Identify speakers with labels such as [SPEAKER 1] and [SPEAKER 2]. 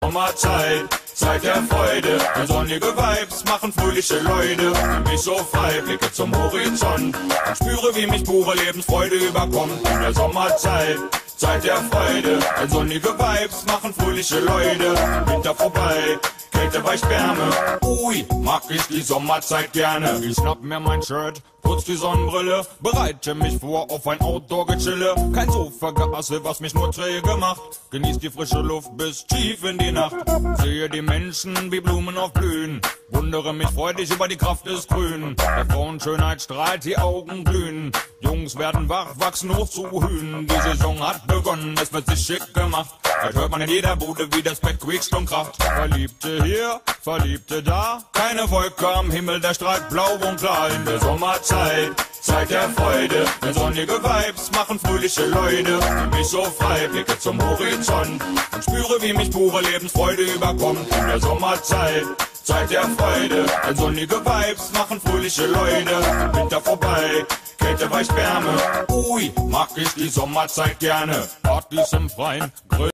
[SPEAKER 1] Sommerzeit, Zeit der Freude, denn sonnige Vibes machen fröhliche Leute. Fühl mich so frei, blicke zum Horizont und spüre, wie mich pure Lebensfreude überkommt. In der Sommerzeit, Zeit der Freude, denn sonnige Vibes machen fröhliche Leute. Winter vorbei, Kälte weicht Wärme. Ui, mag ich die Sommerzeit gerne. Ich schnapp mir mein Shirt, putz die Sonnenbrille, bereite mich vor auf ein Outdoor-Gechille. Kein Sofa-Geasse, was mich nur träge macht. Genieß die frische Luft bis tief in die Nacht. Sehe die Menschen wie Blumen aufblühen. Wundere mich freudig über die Kraft des Grün. Der Frauenschönheit strahlt, die Augen glühen. Jungs werden wach, wachsen hoch zu Hühn. Die Saison hat begonnen, es wird sich schick gemacht. Bald hört man in jeder Bude, wie das Bett quietscht und kracht. Verliebte hier, Verliebte da. Keine Wolke am Himmel, der strahlt blau und klar. In der Sommerzeit, Zeit der Freude, denn sonnige Vibes machen fröhliche Leute. Fühl mich so frei, blicke zum Horizont und spüre, wie mich pure Lebensfreude überkommt. In der Sommerzeit, Zeit der Freude, denn sonnige Vibes machen fröhliche Leute. Winter vorbei, Kälte weicht Wärme. Ui, mag ich die Sommerzeit gerne. Partys im Freien,